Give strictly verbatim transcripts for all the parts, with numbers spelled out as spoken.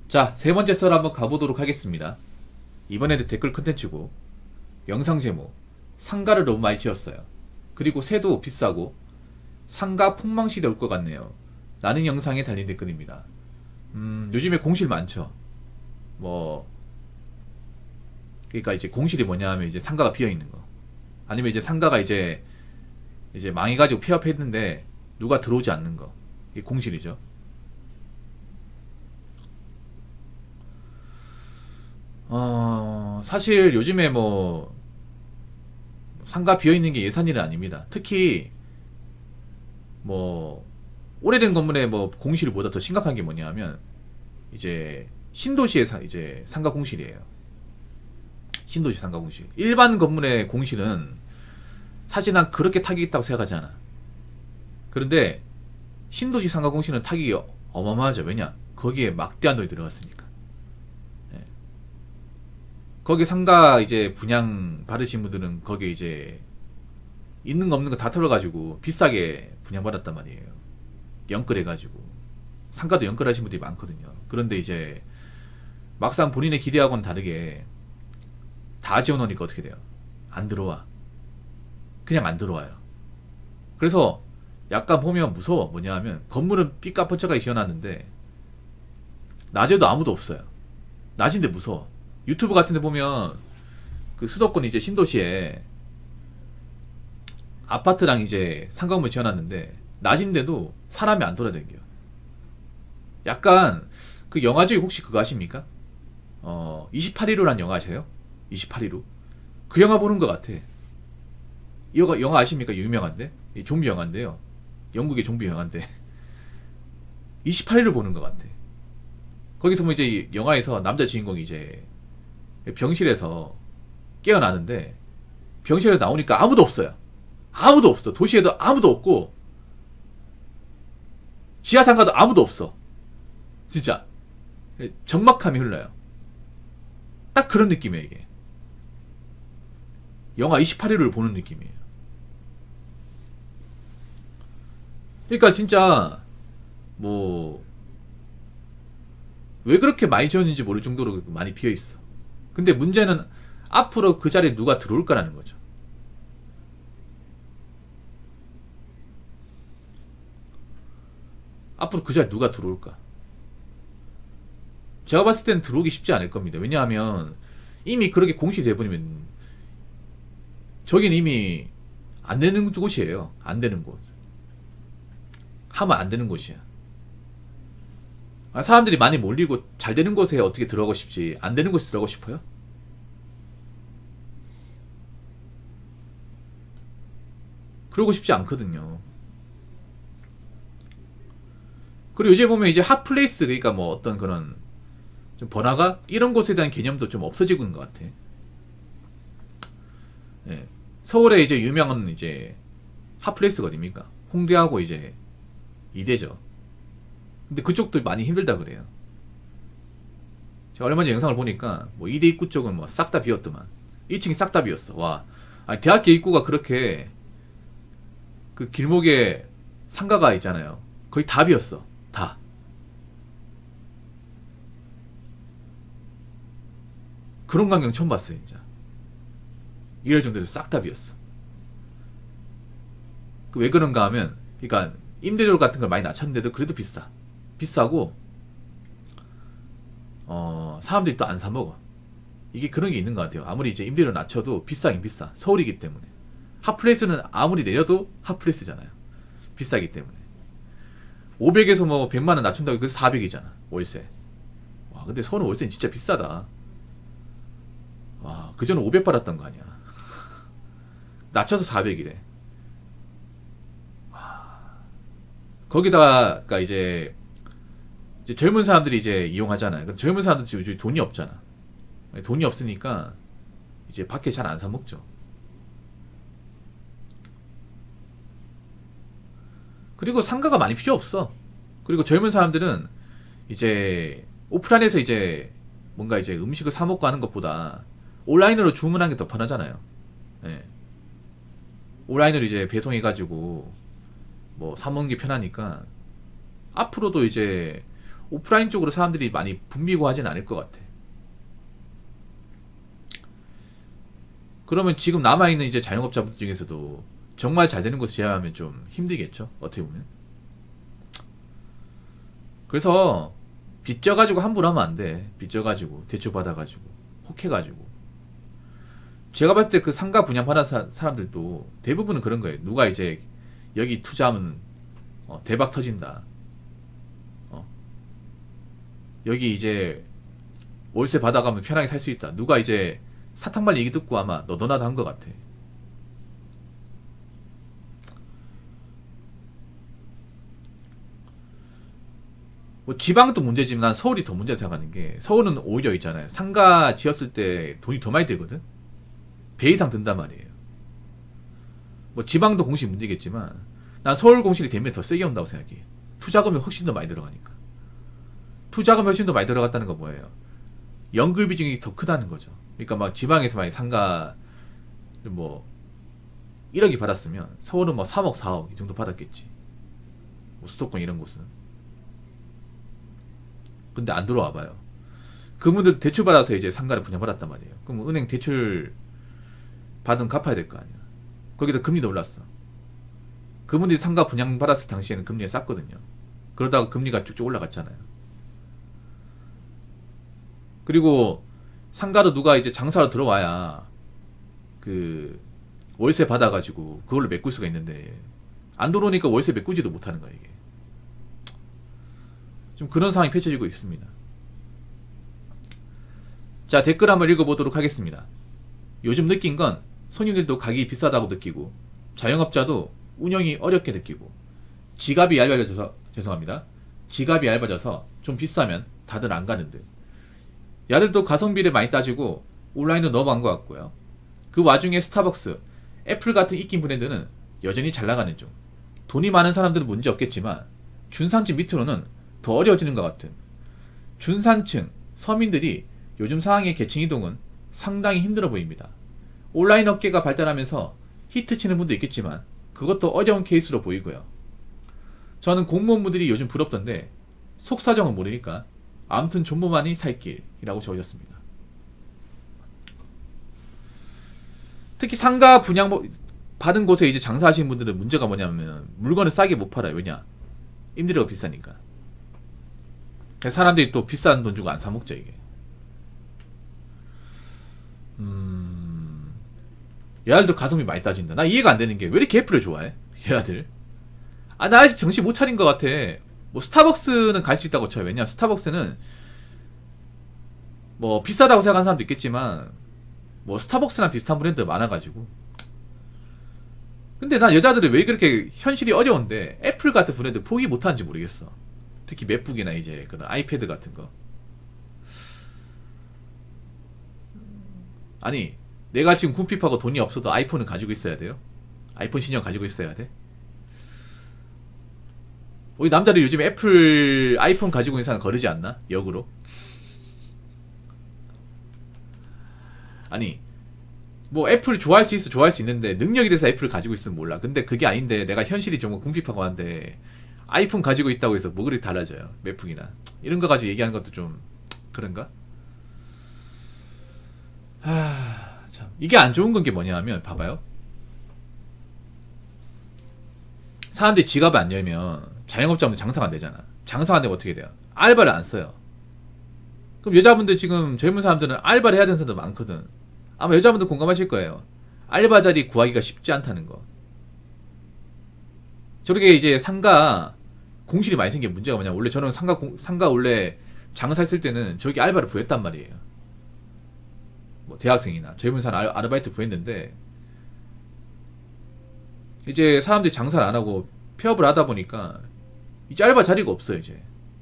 자, 세 번째 썰 한번 가보도록 하겠습니다. 이번에도 댓글 컨텐츠고, 영상 제목, 상가를 너무 많이 지었어요. 그리고 새도 비싸고, 상가 폭망시대 올 것 같네요. 라는 영상에 달린 댓글입니다. 음, 요즘에 공실 많죠. 뭐, 그러니까 이제 공실이 뭐냐 하면 이제 상가가 비어있는 거. 아니면 이제 상가가 이제, 이제 망해가지고 폐업했는데, 누가 들어오지 않는 거. 이게 공실이죠. 어, 사실 요즘에 뭐 상가 비어있는 게 예산일은 아닙니다. 특히 뭐 오래된 건물에 뭐 공실보다 더 심각한 게 뭐냐면 이제 신도시의 사, 이제 상가 공실이에요. 신도시 상가 공실. 일반 건물의 공실은 사실 난 그렇게 타격이 있다고 생각하지 않아. 그런데 신도시 상가 공실은 타격이 어마어마하죠. 왜냐? 거기에 막대한 돈이 들어갔으니까. 거기 상가 이제 분양 받으신 분들은 거기에 이제 있는 거 없는 거 다 털어가지고 비싸게 분양받았단 말이에요. 연끌해가지고. 상가도 연끌하신 분들이 많거든요. 그런데 이제 막상 본인의 기대하고는 다르게 다 지어놓으니까 어떻게 돼요? 안 들어와. 그냥 안 들어와요. 그래서 약간 보면 무서워. 뭐냐 하면 건물은 삐까뻔쩍하게 지어놨는데 낮에도 아무도 없어요. 낮인데 무서워. 유튜브 같은 데 보면 그 수도권 이제 신도시에 아파트랑 이제 상가건물 지어놨는데 낮인데도 사람이 안 돌아다녀요. 약간 그 영화 중에 혹시 그거 아십니까? 어, 이십팔 일호란 영화 아세요? 이십팔 일호. 그 영화 보는 것 같아. 이 영화, 영화 아십니까? 유명한데? 이 좀비 영화인데요. 영국의 좀비 영화인데. 이십팔 일호 보는 것 같아. 거기서 뭐 이제 영화에서 남자 주인공이 이제 병실에서 깨어나는데 병실에 나오니까 아무도 없어요. 아무도 없어. 도시에도 아무도 없고 지하상가도 아무도 없어. 진짜 적막함이 흘러요. 딱 그런 느낌이에요. 이게 영화 이십팔 일호를 보는 느낌이에요. 그러니까 진짜 뭐 왜 그렇게 많이 지었는지 모를 정도로 많이 비어있어. 근데 문제는 앞으로 그 자리에 누가 들어올까라는 거죠. 앞으로 그 자리에 누가 들어올까? 제가 봤을 때는 들어오기 쉽지 않을 겁니다. 왜냐하면 이미 그렇게 공시돼버리면 저기는 이미 안 되는 곳이에요. 안 되는 곳. 하면 안 되는 곳이야. 사람들이 많이 몰리고 잘 되는 곳에 어떻게 들어가고 싶지, 안 되는 곳에 들어가고 싶어요? 그러고 싶지 않거든요. 그리고 요즘 보면 이제 핫플레이스, 그러니까 뭐 어떤 그런 좀 번화가 이런 곳에 대한 개념도 좀 없어지고 있는 것 같아. 예. 서울에 이제 유명한 이제 핫플레이스가 어딥니까? 홍대하고 이제 이대죠. 근데 그쪽도 많이 힘들다 그래요. 제가 얼마 전에 영상을 보니까 뭐 이대 입구 쪽은 뭐 싹 다 비었더만. 일 층이 싹 다 비었어. 와, 아니 대학교 입구가 그렇게 그 길목에 상가가 있잖아요. 거의 다 비었어. 다. 그런 광경 처음 봤어요, 진짜. 이럴 정도로 싹 다 비었어. 그 왜 그런가 하면, 그러니까 임대료 같은 걸 많이 낮췄는데도 그래도 비싸. 비싸고 어 사람들이 또 안 사 먹어. 이게 그런 게 있는 것 같아요. 아무리 이제 임대료 낮춰도 비싸긴 비싸. 서울이기 때문에. 핫플레이스는 아무리 내려도 핫플레이스잖아요. 비싸기 때문에. 오백에서 뭐 백만 원 낮춘다고 그래서 사백이잖아. 월세. 와, 근데 서울은 월세는 진짜 비싸다. 와, 그전에 오백 받았던 거 아니야. 낮춰서 사백이래. 와. 거기다가 이제 이제 젊은 사람들이 이제 이용하잖아요. 근데 젊은 사람들 요즘 돈이 없잖아. 돈이 없으니까 이제 밖에 잘 안 사 먹죠. 그리고 상가가 많이 필요 없어. 그리고 젊은 사람들은 이제 오프라인에서 이제 뭔가 이제 음식을 사 먹고 하는 것보다 온라인으로 주문하는 게 더 편하잖아요. 예. 온라인으로 이제 배송해가지고 뭐 사 먹는 게 편하니까 앞으로도 이제 오프라인 쪽으로 사람들이 많이 붐비고 하진 않을 것 같아. 그러면 지금 남아있는 이제 자영업자분들 중에서도 정말 잘 되는 곳을 제외하면 좀 힘들겠죠, 어떻게 보면. 그래서 빚져가지고 함부로 하면 안 돼. 빚져가지고 대출받아가지고 혹해가지고. 제가 봤을 때 그 상가 분양 받은 사람들도 대부분은 그런 거예요. 누가 이제 여기 투자하면 어, 대박 터진다, 어. 여기 이제 월세 받아가면 편하게 살 수 있다, 누가 이제 사탕발 얘기 듣고 아마 너도나도 한 것 같아. 뭐 지방도 문제지만 난 서울이 더 문제라 생각하는 게, 서울은 오히려 있잖아요, 상가 지었을 때 돈이 더 많이 들거든. 배 이상 든단 말이에요. 뭐 지방도 공실이 문제겠지만 난 서울 공실이 되면 더 세게 온다고 생각해. 투자금이 훨씬 더 많이 들어가니까. 투자금이 훨씬 더 많이 들어갔다는 건 뭐예요? 연금 비중이 더 크다는 거죠. 그러니까 막 지방에서 만약 상가 뭐 일억이 받았으면 서울은 뭐 삼억 사억 이 정도 받았겠지. 뭐 수도권 이런 곳은. 근데 안 들어와 봐요. 그분들 대출 받아서 이제 상가를 분양받았단 말이에요. 그럼 은행 대출 받으면 갚아야 될 거 아니야. 거기다 금리도 올랐어. 그분들이 상가 분양받았을 당시에는 금리가 쌌거든요. 그러다가 금리가 쭉쭉 올라갔잖아요. 그리고 상가도 누가 이제 장사로 들어와야 그 월세 받아가지고 그걸로 메꿀 수가 있는데, 안 들어오니까 월세 메꾸지도 못하는 거야 이게. 좀 그런 상황이 펼쳐지고 있습니다. 자, 댓글 한번 읽어보도록 하겠습니다. 요즘 느낀 건 손님들도 가격이 비싸다고 느끼고, 자영업자도 운영이 어렵게 느끼고, 지갑이 얇아져서, 죄송합니다, 지갑이 얇아져서 좀 비싸면 다들 안 가는 듯. 야들도 가성비를 많이 따지고 온라인도 너무 한 것 같고요. 그 와중에 스타벅스, 애플 같은 인기 브랜드는 여전히 잘 나가는 중. 돈이 많은 사람들은 문제 없겠지만 중산층 밑으로는 더 어려워지는 것 같은. 중산층, 서민들이 요즘 상황의 계층 이동은 상당히 힘들어 보입니다. 온라인 업계가 발달하면서 히트치는 분도 있겠지만 그것도 어려운 케이스로 보이고요. 저는 공무원분들이 요즘 부럽던데 속사정은 모르니까 아무튼 존버만이 살 길이라고 적으셨습니다. 특히 상가 분양 받은 곳에 이제 장사하시는 분들은 문제가 뭐냐면 물건을 싸게 못 팔아요. 왜냐? 임대료가 비싸니까. 사람들이 또 비싼 돈 주고 안 사먹죠 이게. 음... 얘들도 가성비 많이 따진다. 나 이해가 안 되는 게 왜 이렇게 애플을 좋아해? 얘들. 아, 나 아직 정신 못 차린 것 같아. 뭐 스타벅스는 갈 수 있다고 쳐요. 왜냐? 스타벅스는 뭐 비싸다고 생각하는 사람도 있겠지만 뭐 스타벅스랑 비슷한 브랜드가 많아가지고. 근데 난 여자들이 왜 그렇게 현실이 어려운데 애플 같은 브랜드 포기 못하는지 모르겠어. 특히 맥북이나 이제 그런 아이패드 같은 거. 아니, 내가 지금 군핍하고 돈이 없어도 아이폰은 가지고 있어야 돼요? 아이폰 신형 가지고 있어야 돼? 우리 남자들 요즘 애플 아이폰 가지고 있는 사람 거르지 않나? 역으로? 아니, 뭐 애플을 좋아할 수 있어, 좋아할 수 있는데 능력이 돼서 애플을 가지고 있으면 몰라. 근데 그게 아닌데 내가 현실이 좀 궁핍하고 한데 아이폰 가지고 있다고 해서 뭐 그리 달라져요? 맥북이나 이런 거 가지고 얘기하는 것도 좀 그런가? 하... 참, 이게 안 좋은 건 게 뭐냐 하면 봐봐요. 사람들이 지갑을 안 열면 자영업자분들 장사가 안 되잖아. 장사가 안 되면 어떻게 돼요? 알바를 안 써요. 그럼 여자분들, 지금 젊은 사람들은 알바를 해야 되는 사람들 많거든. 아마 여자분들 공감하실 거예요. 알바 자리 구하기가 쉽지 않다는 거. 저렇게 이제 상가 공실이 많이 생긴 문제가 뭐냐, 원래 저는 상가 공, 상가 원래 장사했을 때는 저기 알바를 구했단 말이에요. 뭐 대학생이나 젊은 사람 알, 아르바이트 구했는데 이제 사람들이 장사를 안 하고 폐업을 하다 보니까 이제 알바 자리가 없어요 이제.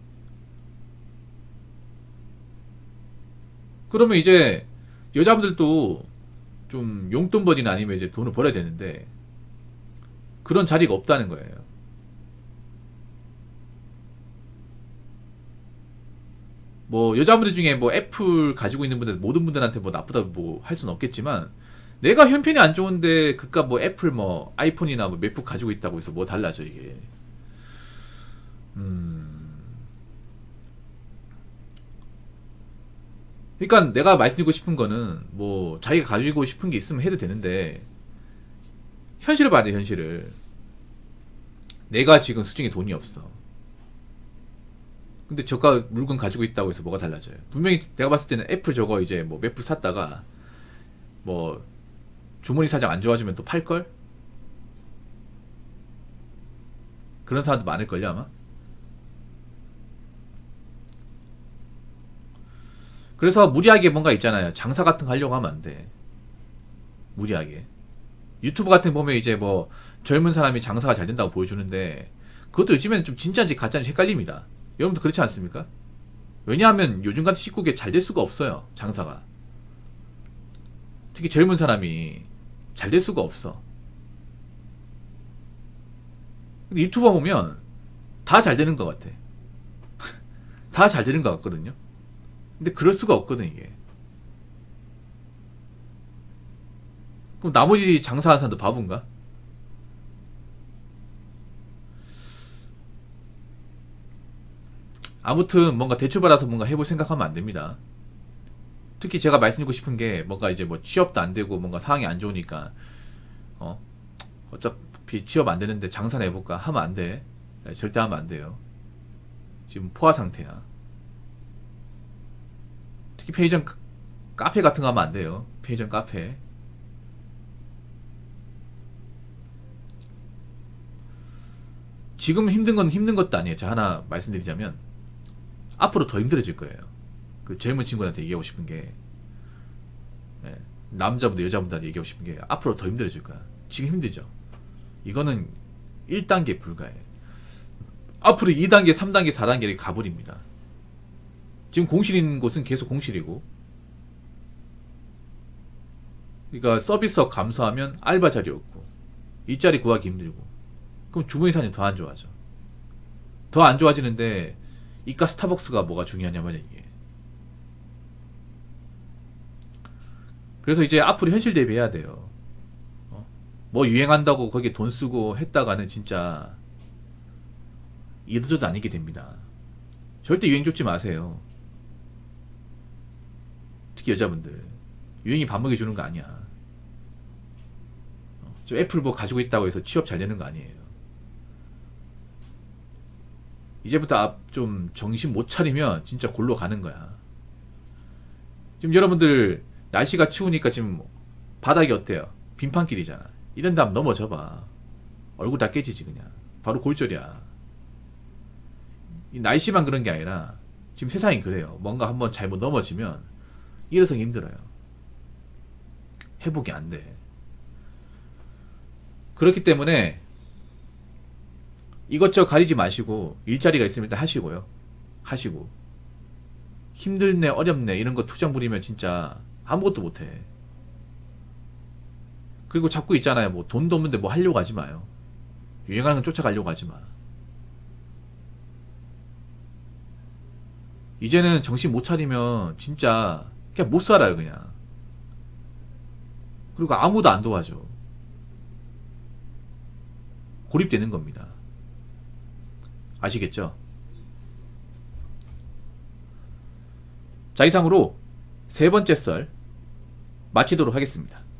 그러면 이제 여자분들도 좀 용돈벌이나 아니면 이제 돈을 벌어야 되는데 그런 자리가 없다는 거예요. 뭐 여자분들 중에 뭐 애플 가지고 있는 분들 모든 분들한테 뭐 나쁘다고 뭐 할 수는 없겠지만 내가 형편이 안 좋은데 그깟 뭐 애플 뭐 아이폰이나 뭐 맥북 가지고 있다고 해서 뭐 달라져 이게. 음... 그러니까 내가 말씀드리고 싶은 거는 뭐 자기가 가지고 싶은 게 있으면 해도 되는데 현실을 봐야 돼. 현실을. 내가 지금 수중에 돈이 없어. 근데 저가 물건 가지고 있다고 해서 뭐가 달라져요? 분명히 내가 봤을 때는 애플 저거 이제 뭐 몇 불 샀다가 뭐 주머니 사정 안 좋아지면 또 팔걸? 그런 사람도 많을걸요 아마? 그래서 무리하게 뭔가 있잖아요. 장사 같은 거 하려고 하면 안 돼. 무리하게. 유튜브 같은 거 보면 이제 뭐 젊은 사람이 장사가 잘 된다고 보여주는데 그것도 요즘에는 좀 진짜인지 가짜인지 헷갈립니다. 여러분도 그렇지 않습니까? 왜냐하면 요즘 같은 시국에 잘 될 수가 없어요. 장사가. 특히 젊은 사람이 잘 될 수가 없어. 근데 유튜버 보면 다 잘 되는 것 같아. 다 잘 되는 것 같거든요. 근데 그럴 수가 없거든 이게. 그럼 나머지 장사하는 사람도 바본가? 아무튼 뭔가 대출받아서 뭔가 해볼 생각하면 안 됩니다. 특히 제가 말씀드리고 싶은 게 뭔가 이제 뭐 취업도 안 되고 뭔가 상황이 안 좋으니까 어 어차피 취업 안 되는데 장사나 해볼까 하면 안 돼. 절대 하면 안 돼요. 지금 포화 상태야. 특히 편의점 카페 같은 거 하면 안 돼요. 편의점 카페. 지금 힘든 건 힘든 것도 아니에요. 제가 하나 말씀드리자면 앞으로 더 힘들어질 거예요. 그 젊은 친구한테 얘기하고 싶은 게 네, 남자분들 여자분들한테 얘기하고 싶은 게 앞으로 더 힘들어질 거야. 지금 힘들죠. 이거는 일 단계 불가해. 앞으로 이 단계, 삼 단계, 사 단계 이렇게 가버립니다. 지금 공실인 곳은 계속 공실이고 그러니까 서비스업 감소하면 알바 자리 없고 일자리 구하기 힘들고 그럼 주머니 사정이 더 안 좋아져. 더 안 좋아지는데 이까 스타벅스가 뭐가 중요하냐면 이게. 그래서 이제 앞으로 현실 대비해야 돼요. 어? 뭐 유행한다고 거기에 돈 쓰고 했다가는 진짜 이도저도 아니게 됩니다. 절대 유행 쫓지 마세요. 특히 여자분들. 유행이 밥 먹여주는 거 아니야. 어? 저 애플 뭐 가지고 있다고 해서 취업 잘 되는 거 아니에요. 이제부터 좀 정신 못 차리면 진짜 골로 가는 거야. 지금 여러분들 날씨가 추우니까 지금 바닥이 어때요? 빙판길이잖아. 이런 다음 넘어져 봐. 얼굴 다 깨지지 그냥. 바로 골절이야. 이 날씨만 그런 게 아니라 지금 세상이 그래요. 뭔가 한번 잘못 넘어지면 일어서기 힘들어요. 회복이 안 돼. 그렇기 때문에 이것저것 가리지 마시고 일자리가 있으면 일단 하시고요. 하시고 힘들네 어렵네 이런 거 투정 부리면 진짜 아무것도 못해. 그리고 자꾸 있잖아요. 뭐 돈도 없는데 뭐 하려고 하지 마요. 유행하는 건 쫓아가려고 하지 마. 이제는 정신 못 차리면 진짜 그냥 못 살아요 그냥. 그리고 아무도 안 도와줘. 고립되는 겁니다. 아시겠죠? 자, 이상으로 세 번째 썰 마치도록 하겠습니다.